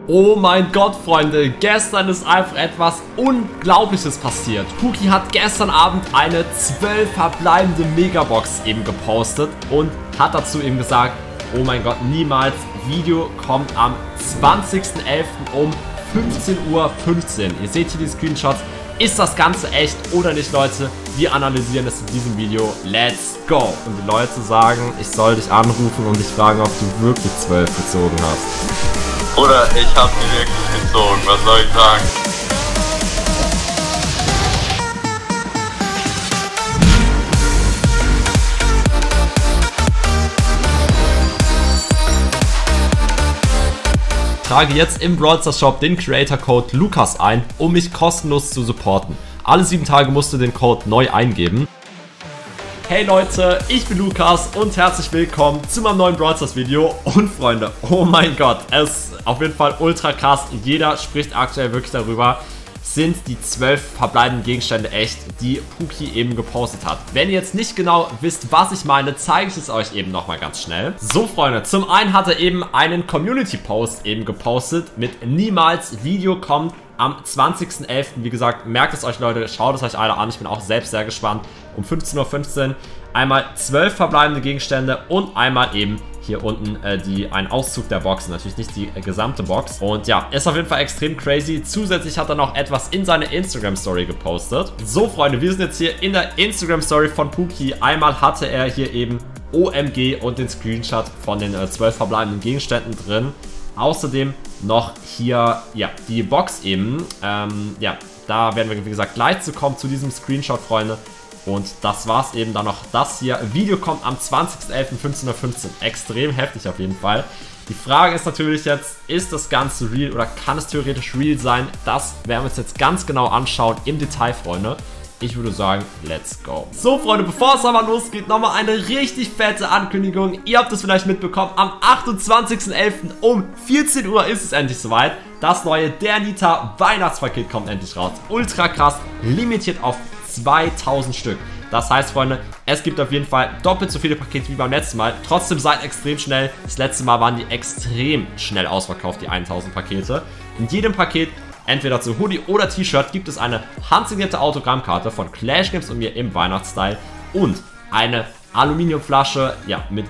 Oh mein Gott, Freunde, gestern ist einfach etwas Unglaubliches passiert. Puki hat gestern Abend eine 12 verbleibende Megabox eben gepostet und hat dazu eben gesagt, oh mein Gott, niemals, Video kommt am 20.11. um 15:15 Uhr. Ihr seht hier die Screenshots. Ist das Ganze echt oder nicht, Leute? Wir analysieren es in diesem Video. Let's go! Und die Leute sagen, ich soll dich anrufen und dich fragen, ob du wirklich 12 gezogen hast. Oder ich hab die wirklich gezogen, was soll ich sagen? Trage jetzt im Brawl Stars Shop den Creator Code Lukas ein, um mich kostenlos zu supporten. Alle 7 Tage musst du den Code neu eingeben. Hey Leute, ich bin Lukas und herzlich willkommen zu meinem neuen Brawl Stars Video. Und Freunde, oh mein Gott, es ist auf jeden Fall ultra krass. Jeder spricht aktuell wirklich darüber. Sind die 12 verbleibenden Gegenstände echt, die Puki eben gepostet hat. Wenn ihr jetzt nicht genau wisst, was ich meine, zeige ich es euch eben nochmal ganz schnell. So Freunde, zum einen hat er eben einen Community-Post eben gepostet mit niemals Video kommt am 20.11. Wie gesagt, merkt es euch Leute, schaut es euch alle an, ich bin auch selbst sehr gespannt. Um 15:15 Uhr einmal 12 verbleibende Gegenstände und einmal eben hier unten ein Auszug der Box, natürlich nicht die gesamte Box. Und ja, ist auf jeden Fall extrem crazy. Zusätzlich hat er noch etwas in seine Instagram-Story gepostet. So Freunde, wir sind jetzt hier in der Instagram-Story von Puki. Einmal hatte er hier eben OMG und den Screenshot von den 12 verbleibenden Gegenständen drin. Außerdem noch hier, ja, die Box eben. Ja, da werden wir, wie gesagt, gleich zu kommen zu diesem Screenshot, Freunde. Und das war's eben dann noch. Das hier, Video kommt am 20.11. 15:15 Uhr. Extrem heftig auf jeden Fall. Die Frage ist natürlich jetzt, ist das Ganze real oder kann es theoretisch real sein? Das werden wir uns jetzt ganz genau anschauen im Detail, Freunde. Ich würde sagen, let's go. So, Freunde, bevor es aber losgeht, nochmal eine richtig fette Ankündigung. Ihr habt es vielleicht mitbekommen, am 28.11. um 14 Uhr ist es endlich soweit. Das neue Der Nita Weihnachtspaket kommt endlich raus. Ultra krass, limitiert auf 2000 Stück. Das heißt, Freunde, es gibt auf jeden Fall doppelt so viele Pakete wie beim letzten Mal. Trotzdem seid extrem schnell. Das letzte Mal waren die extrem schnell ausverkauft, die 1000 Pakete. In jedem Paket, entweder zu Hoodie oder T-Shirt, gibt es eine handsignierte Autogrammkarte von Clash Games und mir im Weihnachtsstyle und eine Aluminiumflasche, ja, mit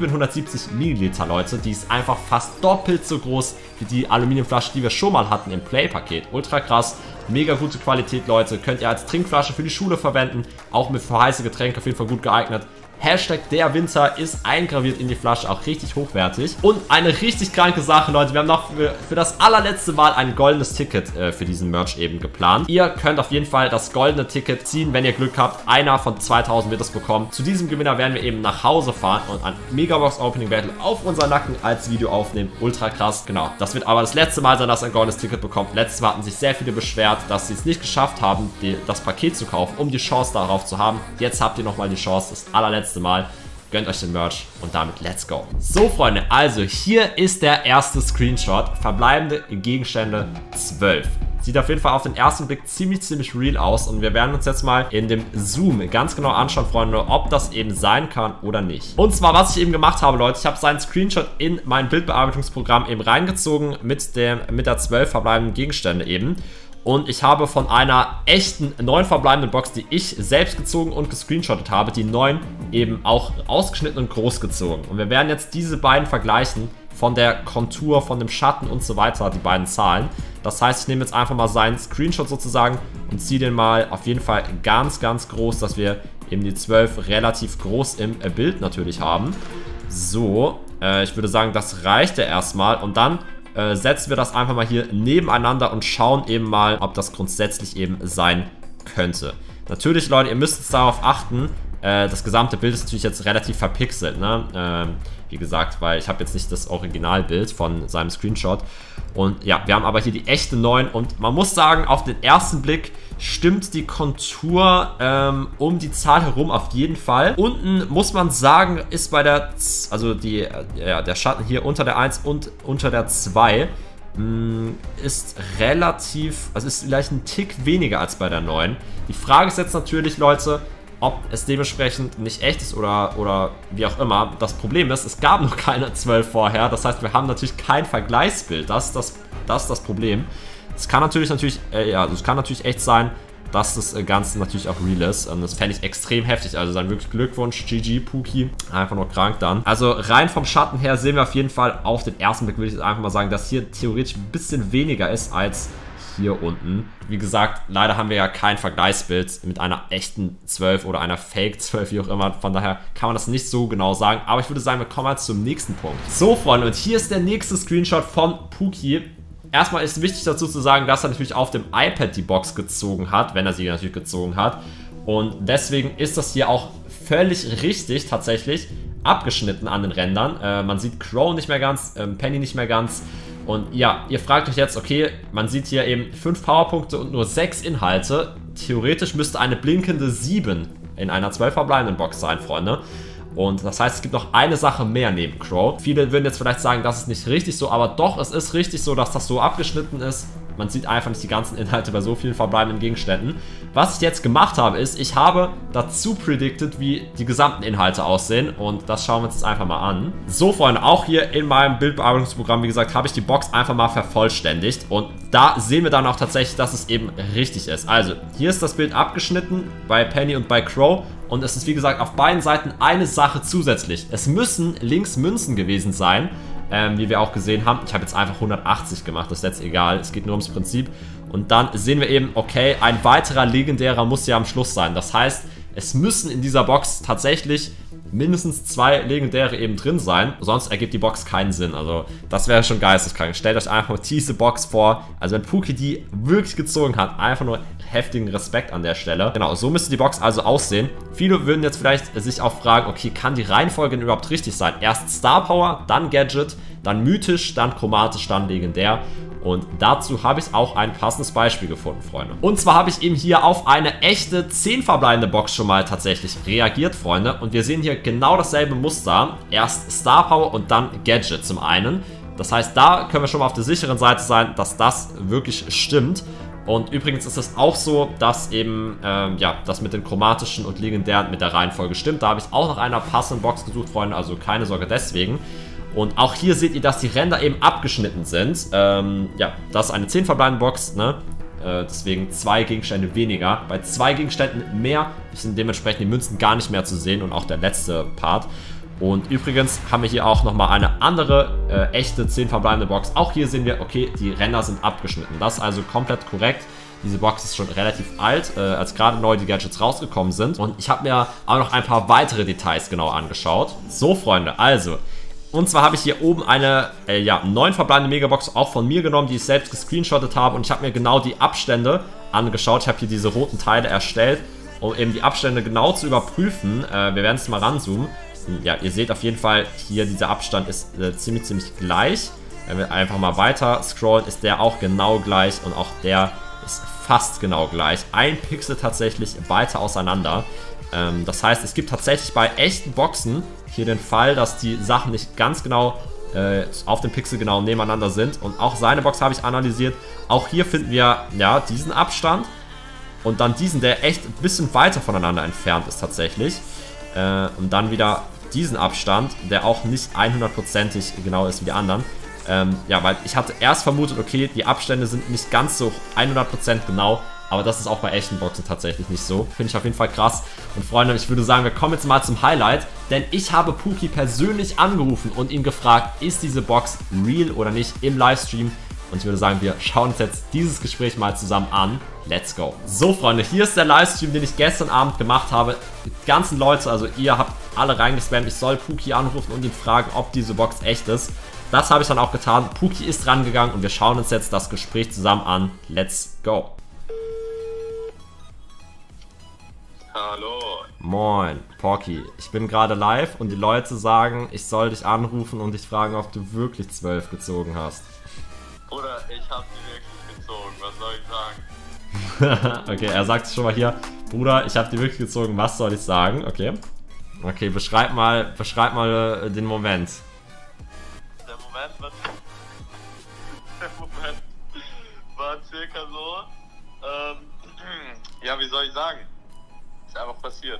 770 Milliliter, Leute. Die ist einfach fast doppelt so groß wie die Aluminiumflasche, die wir schon mal hatten im Play-Paket. Ultra krass, mega gute Qualität, Leute. Könnt ihr als Trinkflasche für die Schule verwenden. Auch mit für heiße Getränke auf jeden Fall gut geeignet. Hashtag der Winter ist eingraviert in die Flasche, auch richtig hochwertig. Und eine richtig kranke Sache, Leute, wir haben noch für das allerletzte Mal ein goldenes Ticket für diesen Merch eben geplant. Ihr könnt auf jeden Fall das goldene Ticket ziehen, wenn ihr Glück habt. Einer von 2000 wird es bekommen. Zu diesem Gewinner werden wir eben nach Hause fahren und ein Megabox Opening Battle auf unseren Nacken als Video aufnehmen. Ultra krass, genau. Das wird aber das letzte Mal sein, dass ihr ein goldenes Ticket bekommt. Letztes Mal hatten sich sehr viele beschwert, dass sie es nicht geschafft haben, das Paket zu kaufen, um die Chance darauf zu haben. Jetzt habt ihr nochmal die Chance, das allerletzte Mal. Gönnt euch den Merch und damit let's go. So Freunde, also hier ist der erste Screenshot. Verbleibende Gegenstände 12. Sieht auf jeden Fall auf den ersten Blick ziemlich real aus und wir werden uns jetzt mal in dem Zoom ganz genau anschauen, Freunde, ob das eben sein kann oder nicht. Und zwar, was ich eben gemacht habe, Leute, ich habe seinen Screenshot in mein Bildbearbeitungsprogramm eben reingezogen mit der 12 verbleibenden Gegenstände eben. Und ich habe von einer echten 9 verbleibenden Box, die ich selbst gezogen und gescreenshottet habe, die 9 eben auch ausgeschnitten und groß gezogen. Und wir werden jetzt diese beiden vergleichen von der Kontur, von dem Schatten und so weiter, die beiden Zahlen. Das heißt, ich nehme jetzt einfach mal seinen Screenshot sozusagen und ziehe den mal auf jeden Fall ganz groß, dass wir eben die 12 relativ groß im Bild natürlich haben. So, ich würde sagen, das reicht ja erstmal und dann setzen wir das einfach mal hier nebeneinander und schauen eben mal, ob das grundsätzlich eben sein könnte. Natürlich, Leute, ihr müsst jetzt darauf achten, das gesamte Bild ist natürlich jetzt relativ verpixelt, ne? Wie gesagt, weil ich habe jetzt nicht das Originalbild von seinem Screenshot. Und ja, wir haben aber hier die echte 9 und man muss sagen, auf den ersten Blick stimmt die Kontur um die Zahl herum auf jeden Fall. Unten muss man sagen, ist bei der, also der Schatten hier unter der 1 und unter der 2 ist relativ, also ist vielleicht ein Tick weniger als bei der 9. Die Frage ist jetzt natürlich, Leute, ob es dementsprechend nicht echt ist oder wie auch immer. Das Problem ist, es gab noch keine 12 vorher. Das heißt, wir haben natürlich kein Vergleichsbild. Das ist das Das ist das Problem. Es kann natürlich echt sein, dass das Ganze natürlich auch real ist. Das fände ich extrem heftig. Also dann wirklich Glückwunsch, GG, Puki. Einfach nur krank dann. Also rein vom Schatten her sehen wir auf jeden Fall auf den ersten Blick, würde ich jetzt einfach mal sagen, dass hier theoretisch ein bisschen weniger ist als hier unten. Wie gesagt, leider haben wir ja kein Vergleichsbild mit einer echten 12 oder einer Fake 12, wie auch immer. Von daher kann man das nicht so genau sagen. Aber ich würde sagen, wir kommen mal zum nächsten Punkt. So, Freunde, und hier ist der nächste Screenshot von Puki. Erstmal ist wichtig dazu zu sagen, dass er natürlich auf dem iPad die Box gezogen hat, wenn er sie natürlich gezogen hat. Und deswegen ist das hier auch völlig richtig tatsächlich abgeschnitten an den Rändern. Man sieht Crow nicht mehr ganz, Penny nicht mehr ganz. Und ja, ihr fragt euch jetzt, okay, man sieht hier eben 5 Powerpunkte und nur 6 Inhalte. Theoretisch müsste eine blinkende 7 in einer 12 verbleibenden Box sein, Freunde. Und das heißt, es gibt noch eine Sache mehr neben Crow. Viele würden jetzt vielleicht sagen, das ist nicht richtig so, aber doch, es ist richtig so, dass das so abgeschnitten ist. Man sieht einfach nicht die ganzen Inhalte bei so vielen verbleibenden Gegenständen. Was ich jetzt gemacht habe, ist, ich habe dazu predicted, wie die gesamten Inhalte aussehen. Und das schauen wir uns jetzt einfach mal an. So, Freunde, auch hier in meinem Bildbearbeitungsprogramm, wie gesagt, habe ich die Box einfach mal vervollständigt. Und da sehen wir dann auch tatsächlich, dass es eben richtig ist. Also, hier ist das Bild abgeschnitten bei Penny und bei Crow. Und es ist, wie gesagt, auf beiden Seiten eine Sache zusätzlich. Es müssen links Münzen gewesen sein. Wie wir auch gesehen haben. Ich habe jetzt einfach 180 gemacht, das ist jetzt egal, es geht nur ums Prinzip. Und dann sehen wir eben, okay, ein weiterer legendärer muss ja am Schluss sein. Das heißt, es müssen in dieser Box tatsächlich mindestens 2 legendäre eben drin sein, sonst ergibt die Box keinen Sinn. Also das wäre schon geisteskrank. Stellt euch einfach diese Box vor. Also wenn Puki die wirklich gezogen hat, einfach nur heftigen Respekt an der Stelle. Genau, so müsste die Box also aussehen. Viele würden jetzt vielleicht sich auch fragen, okay, kann die Reihenfolge denn überhaupt richtig sein? Erst Star Power, dann Gadget, dann mythisch, dann chromatisch, dann legendär. Und dazu habe ich auch ein passendes Beispiel gefunden, Freunde. Und zwar habe ich eben hier auf eine echte 10 verbleibende Box schon mal tatsächlich reagiert, Freunde. Und wir sehen hier genau dasselbe Muster. Erst Star Power und dann Gadget zum einen. Das heißt, da können wir schon mal auf der sicheren Seite sein, dass das wirklich stimmt. Und übrigens ist es auch so, dass eben, ja, das mit den chromatischen und legendären mit der Reihenfolge stimmt. Da habe ich auch nach einer passenden Box gesucht, Freunde, also keine Sorge deswegen. Und auch hier seht ihr, dass die Ränder eben abgeschnitten sind. Ja, das ist eine 10 verbleibende Box, ne? Deswegen 2 Gegenstände weniger. Bei 2 Gegenständen mehr sind dementsprechend die Münzen gar nicht mehr zu sehen und auch der letzte Part. Und übrigens haben wir hier auch nochmal eine andere echte 10 verbleibende Box. Auch hier sehen wir, okay, die Ränder sind abgeschnitten. Das ist also komplett korrekt. Diese Box ist schon relativ alt, als gerade neu die Gadgets rausgekommen sind. Und ich habe mir auch noch ein paar weitere Details genau angeschaut. So, Freunde, also... Und zwar habe ich hier oben eine 9 verbleibende Megabox auch von mir genommen, die ich selbst gescreenshottet habe. Und ich habe mir genau die Abstände angeschaut. Ich habe hier diese roten Teile erstellt, um eben die Abstände genau zu überprüfen. Wir werden es mal ranzoomen. Ja, ihr seht auf jeden Fall hier, dieser Abstand ist ziemlich gleich. Wenn wir einfach mal weiter scrollen, ist der auch genau gleich. Und auch der ist fast genau gleich. Ein Pixel tatsächlich weiter auseinander. Das heißt, es gibt tatsächlich bei echten Boxen hier den Fall, dass die Sachen nicht ganz genau auf dem Pixel genau nebeneinander sind. Und auch seine Box habe ich analysiert. Auch hier finden wir ja diesen Abstand und dann diesen, der echt ein bisschen weiter voneinander entfernt ist tatsächlich. Und dann wieder diesen Abstand, der auch nicht 100%ig genau ist wie die anderen. Ja, weil ich hatte erst vermutet, okay, die Abstände sind nicht ganz so 100% genau. Aber das ist auch bei echten Boxen tatsächlich nicht so. Finde ich auf jeden Fall krass. Und Freunde, ich würde sagen, wir kommen jetzt mal zum Highlight. Denn ich habe Puki persönlich angerufen und ihn gefragt, ist diese Box real oder nicht im Livestream. Und ich würde sagen, wir schauen uns jetzt dieses Gespräch mal zusammen an. Let's go. So, Freunde, hier ist der Livestream, den ich gestern Abend gemacht habe. Die ganzen Leute, also ihr habt alle reingespammt. Ich soll Puki anrufen und ihn fragen, ob diese Box echt ist. Das habe ich dann auch getan. Puki ist rangegangen und wir schauen uns jetzt das Gespräch zusammen an. Let's go. Hallo. Moin, Porky. Ich bin gerade live und die Leute sagen, ich soll dich anrufen und dich fragen, ob du wirklich 12 gezogen hast. Bruder, ich hab die wirklich gezogen, was soll ich sagen? Okay, er sagt schon mal hier, Bruder, ich hab die wirklich gezogen, was soll ich sagen? Okay. Okay, beschreib mal den Moment. Der Moment war circa so, ja, wie soll ich sagen? Ist einfach passiert.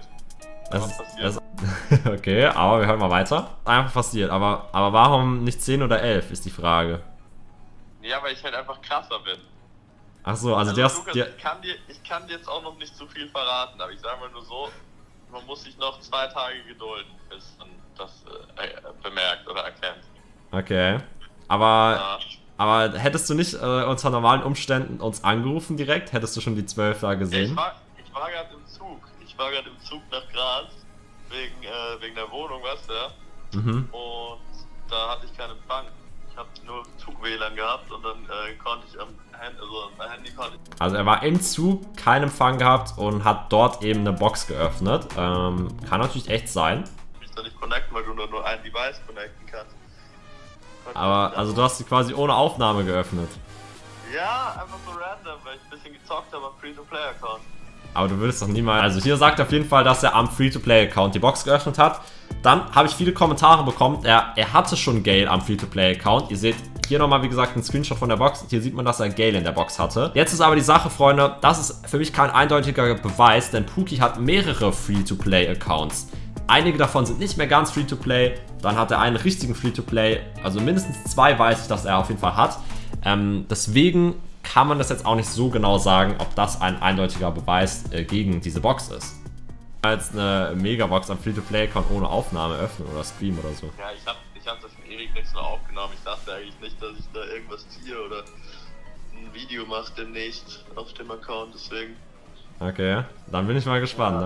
Okay, aber wir hören mal weiter. Einfach passiert, aber warum nicht 10 oder 11 ist die Frage. Ja, weil ich halt einfach krasser bin. Ach so, also Lukas, ich kann dir jetzt auch noch nicht zu viel verraten, aber ich sage mal nur so, man muss sich noch 2 Tage gedulden, bis man das bemerkt oder erkennt. Okay. Aber hättest du nicht unter normalen Umständen uns angerufen direkt? Hättest du schon die 12 da gesehen? Ja, ich war gerade im Zug. Ich war gerade im Zug nach Graz, wegen der Wohnung, weißt du, ja? Mhm. Und da hatte ich keinen Empfang. Ich habe nur Zug-WLAN gehabt und dann konnte ich am Handy konnte ich... Also er war im Zug, keinen Empfang gehabt und hat dort eben eine Box geöffnet. Kann natürlich echt sein. Ich da nicht connecten, weil du nur ein Device connecten kannst. Aber, also du hast sie quasi ohne Aufnahme geöffnet. Ja, einfach so random, weil ich ein bisschen gezockt habe am Free-to-Play-Account. Aber du würdest doch niemals... Also hier sagt er auf jeden Fall, dass er am Free-to-Play-Account die Box geöffnet hat. Dann habe ich viele Kommentare bekommen. Er hatte schon Gale am Free-to-Play-Account. Ihr seht hier nochmal, wie gesagt, einen Screenshot von der Box. Hier sieht man, dass er Gale in der Box hatte. Jetzt ist aber die Sache, Freunde, das ist für mich kein eindeutiger Beweis, denn Pookie hat mehrere Free-to-Play-Accounts. Einige davon sind nicht mehr ganz Free-to-Play. Dann hat er einen richtigen Free-to-Play. Also mindestens 2 weiß ich, dass er auf jeden Fall hat. Deswegen kann man das jetzt auch nicht so genau sagen, ob das ein eindeutiger Beweis gegen diese Box ist. Jetzt eine Megabox am Free-to-Play-Account ohne Aufnahme öffnen oder Stream oder so. Ja, ich hab das schon ewig nichts mehr aufgenommen. Ich dachte eigentlich nicht, dass ich da irgendwas ziehe oder ein Video mache demnächst auf dem Account, deswegen. Okay, dann bin ich mal gespannt,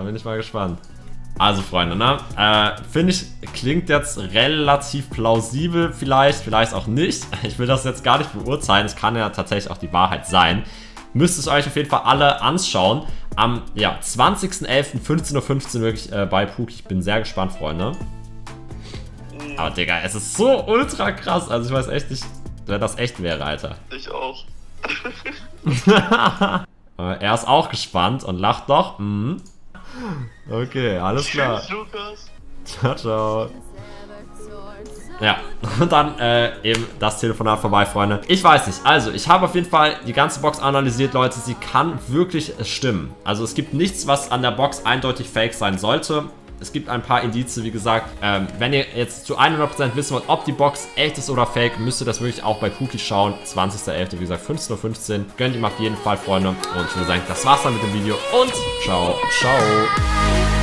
Also Freunde, ne, finde ich, klingt jetzt relativ plausibel vielleicht auch nicht. Ich will das jetzt gar nicht beurteilen, es kann ja tatsächlich auch die Wahrheit sein. Müsst es euch auf jeden Fall alle anschauen. Am 20.11. 15:15 Uhr wirklich bei Pookie. Ich bin sehr gespannt, Freunde. Aber Digga, es ist so ultra krass. Also ich weiß echt nicht, wer das echt wäre, Alter. Ich auch. Er ist auch gespannt und lacht noch. Okay, alles klar. Tschüss, Lukas. Ciao, ciao. Ja, und dann eben das Telefonat vorbei, Freunde. Ich weiß nicht, also ich habe auf jeden Fall die ganze Box analysiert, Leute. Sie kann wirklich stimmen. Also es gibt nichts, was an der Box eindeutig fake sein sollte. Es gibt ein paar Indizien, wie gesagt. Wenn ihr jetzt zu 100% wissen wollt, ob die Box echt ist oder fake, müsst ihr das wirklich auch bei Pookie schauen. 20.11., wie gesagt, 15:15 Uhr. Gönnt ihm auf jeden Fall, Freunde. Und ich würde sagen, das war's dann mit dem Video und ciao, ciao.